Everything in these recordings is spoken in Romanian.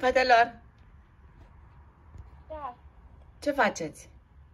Fetelor, Da. ce faceți?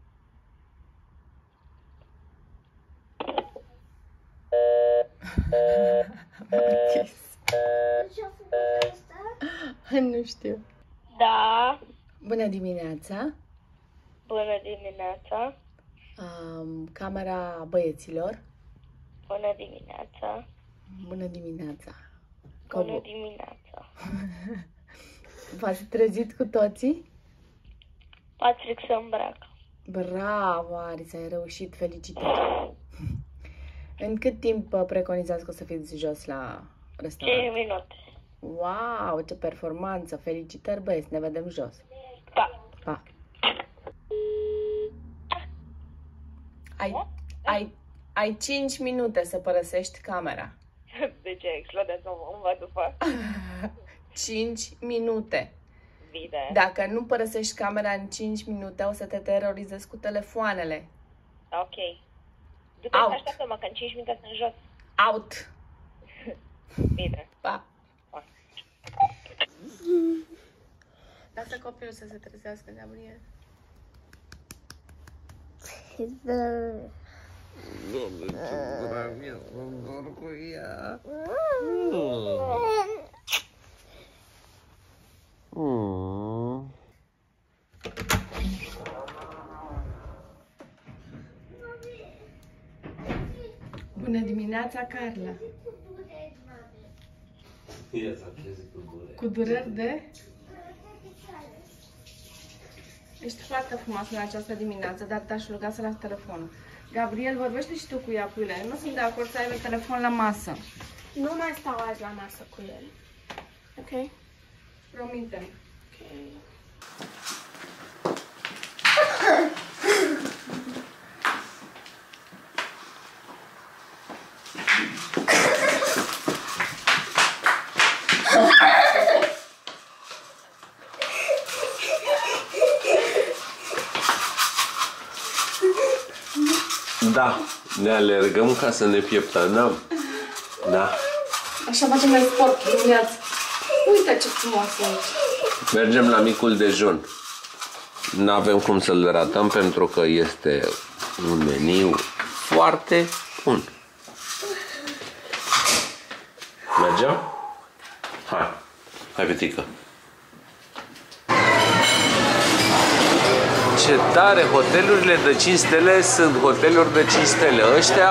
Nu știu. Da. Bună dimineața. Bună dimineața. Camera băieților. Bună dimineața. Bună dimineața. Bună dimineața. V-ați trezit cu toții? Patrick se îmbracă. Bravo, Aris, ai reușit, felicitări. În cât timp preconizați că o să fiți jos la restaurant? 5 minute. Wow, ce performanță! Felicitări, băieți, ne vedem jos. Da. Pa! Ai 5 minute să părăsești camera. De ce explodează bomba după? 5 minute. Bine. Dacă nu părăsești camera în 5 minute, o să te terorizezi cu telefoanele. Ok. Du-te și așteaptă-mă că în 5 minute sunt jos. Out! Bine. Pa! Lasă copilul să se trezească, Gabriel. Doamne, ce drag e, mă dor cu ea. Bună dimineața, Carla. Ea s-a trezit cu dureri. Cu dureri de? Ești foarte frumoasă în această dimineață, dar te-aș ruga să lași telefonul. Gabriel, vorbește și tu cu ea, puiule. Nu sunt de acord să ai telefon la masă. Nu mai stau azi la masă cu el. Ok? Promite-mi. Ok. Da, ne alergăm ca să ne pieptănăm. Da. Așa facem mai sport dimineața. Uite ce frumos e aici. Mergem la micul dejun. Nu avem cum să-l ratăm pentru că este un meniu foarte bun. Mergem? Hai. Hai, Petică. Ce tare! Hotelurile de 5 stele sunt hoteluri de 5 stele. Ăștia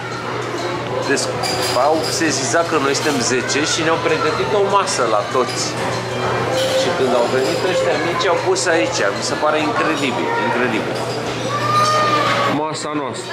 au sesizat că noi suntem 10 și ne-au pregătit o masă la toți. Și când au venit ăștia mici, au pus aici. Mi se pare incredibil, incredibil. Masa noastră.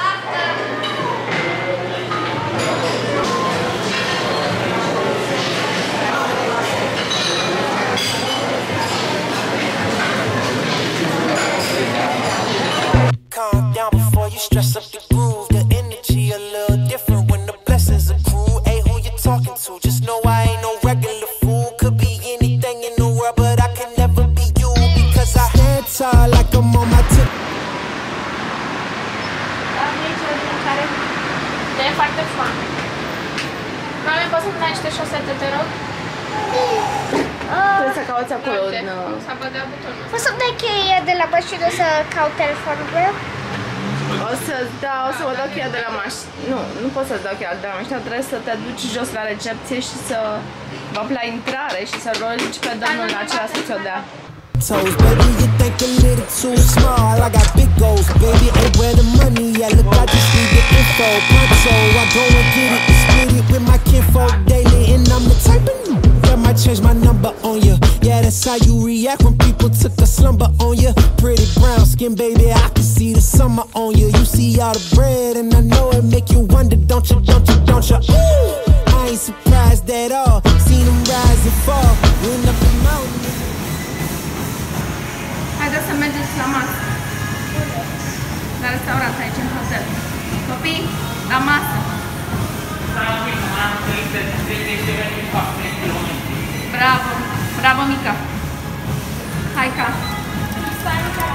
Calm down before you stress up the groove. The energy a little different when the blessings accrue. Hey, who you talking to? Just know I ain't no regular fool. Could be anything in the world, but I can never be you because I stand tall like I'm on my tip. E foarte foame. Mami, poți să-mi dai niște șosete, te rog? Trebuie să cauți acolo. S-a băgat butonul. Poți să-mi dai cheia de la mașină să caut telefonul meu? O să vă dau cheia de la mașină. Nu pot să-ți dau cheia de la mașină. Trebuie să te duci jos la recepție și să vă la intrare și să rogi pe domnul acela să ți-o dea. Toes, baby, you think a little too small. I got big goals, baby, ain't where the money at. Look, I just need the info. Poncho, I go and get it and split it with my kinfolk daily. And I'm the type of that might change my number on you. Yeah, that's how you react when people took a slumber on you. Pretty brown skin, baby, I can see the summer on you. You see all the bread, and I know it make you wonder, don't you, don't you, don't you? Ooh, I ain't surprised at all. Seen them rise and fall, went up the mountain. Haideți să mergeți la masă. La restaurant, aici în hotel. Copii, la masă. Bravo, bravo, Mica. Hai ca. Stai, Mica.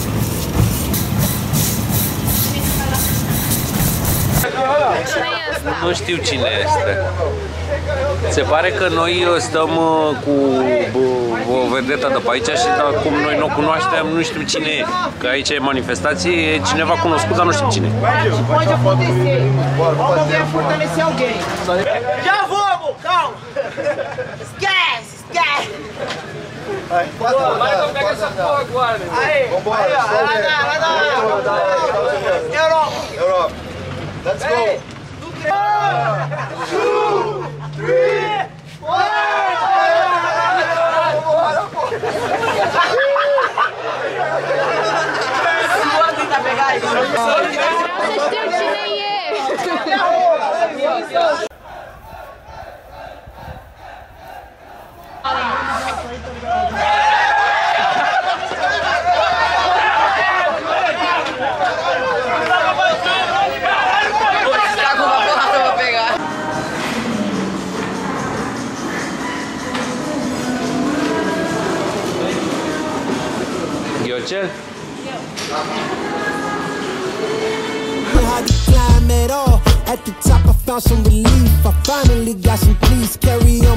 Cine e ăsta? Nu știu cine este. Se pare că noi stăm cu o vedetă de pe aici și cum noi nu o cunoaștem, nu știm cine e. Că aici e manifestație, e cineva cunoscut, dar nu știm cine. Pode acontecer. Vamos ver fortalecer alguém. Já vamos, calma. Esquece, esquece. Vai não pega essa porra agora, meu. Aí, vambora. Vai dar. Europa. Let's go. 2, 3, 4. Să știu cine e! Ghiocel? Hard to climb at all. At the top, I found some relief. I finally got some peace. Carry